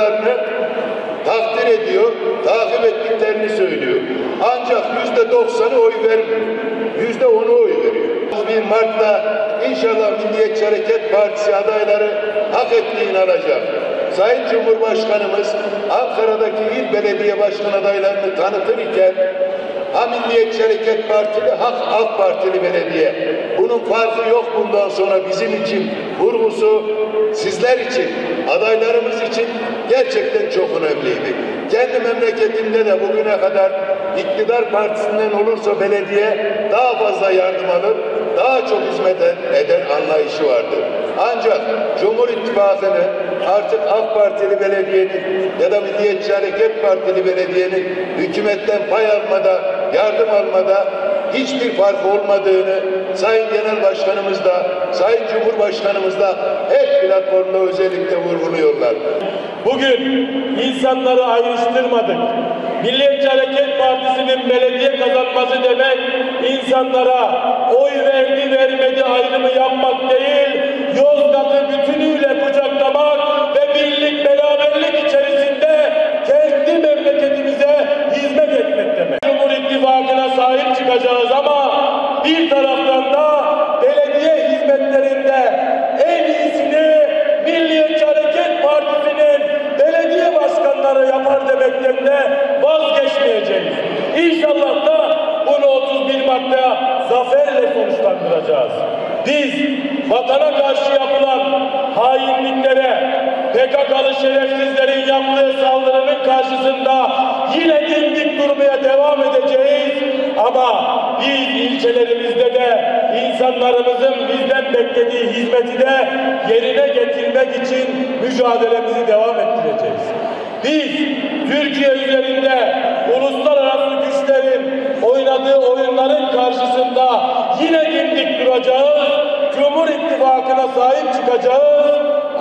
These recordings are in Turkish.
çalışmalarını takdir ediyor, takip ettiklerini söylüyor. Ancak %90'ı oy vermiyor. %10'u oy veriyor. 1 Mart'ta inşallah Milliyetçi Hareket Partisi adayları hak ettiğini alacak. Sayın Cumhurbaşkanımız Ankara'daki il belediye başkan adaylarını tanıtır iken ha Milliyetçi Hareket Partili, ha AK Partili belediye. Bunun farkı yok bundan sonra bizim için. Vurgusu sizler için, adaylarımız için gerçekten çok önemliydi. Kendi memleketimde de bugüne kadar iktidar partisinden olursa belediye daha fazla yardım alır, daha çok hizmet eden anlayışı vardır. Ancak Cumhur İttifakı'nın artık AK Partili belediyenin ya da Milliyetçi Hareket Partili belediyenin hükümetten pay almada, yardım almada hiçbir fark olmadığını Sayın Genel Başkanımız da, Sayın Cumhurbaşkanımız da hep platformda özellikle vurguluyorlar. Bugün insanları ayrıştırmadık. Milliyetçi Hareket Partisi'nin belediye kazanması demek insanlara oy verdi vermedi ayrımı yapmak değil, Yozgat'ı bütünüyle kucaklamak ve birlik beraberlik içerisinde kendi memleketimize hizmet etmek demek. Cumhur İttifakı'na sahip çıkacağız ama bir taraftan da belediye hizmetlerinde en iyisini Milliyetçi Hareket Partisi'nin belediye başkanları yapar demekten de vazgeçmeyeceğiz. İnşallah da bunu 31 Mart'ta zaferle sonuçlandıracağız. Biz vatana karşı yapılan hainliklere, PKK'lı şerefsizlerin yaptığı saldırının karşısında yine dimdik durmaya devam edeceğiz. Ama biz ilçelerimizde de insanlarımızın bizden beklediği hizmeti de yerine getirmek için mücadelemizi devam ettireceğiz. Biz Türkiye üzerinde uluslararası güçlerin oynadığı oyunların karşısında yine dimdik duracağız. Cumhur İttifakı'na sahip çıkacağız.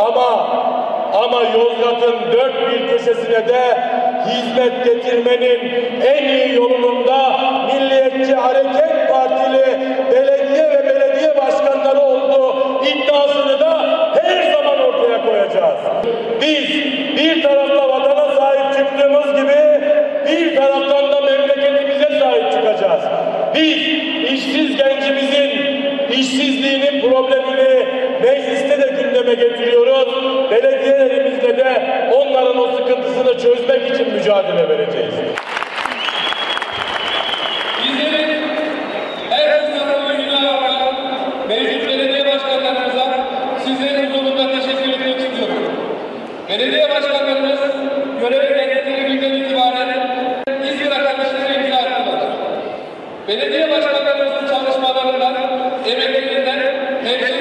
Ama Yozgat'ın dört bir köşesine de hizmet getirmenin en iyi yolunun da Milliyetçi Hareket Partili belediye ve belediye başkanları olduğu iddiasını da her zaman ortaya koyacağız. Biz bir tarafta vatana sahip çıktığımız gibi bir taraftan da memleketimize sahip çıkacağız. Biz işsiz gencimizin işsizliğinin problemini mecliste de gündeme getiriyoruz. Belediyelerimizde de onların o sıkıntısını çözmek için mücadele vereceğiz. Bizlerin her hızlı günler mevcut belediye başkanlarımıza sizlerin huzurunda teşekkür etmek istiyorum. Belediye başkanlarımız göreve geldiği günden itibaren İzmir arkadaşları imza ettiler. Belediye başkanlarımızın çalışmalarından, emeklerinden, hemşire